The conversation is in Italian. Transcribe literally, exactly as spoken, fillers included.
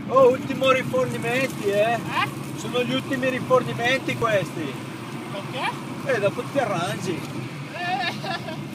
Oh, ultimi rifornimenti, eh? Eh? Sono gli ultimi rifornimenti questi. Perché? E dopo ti arrangi. Eh.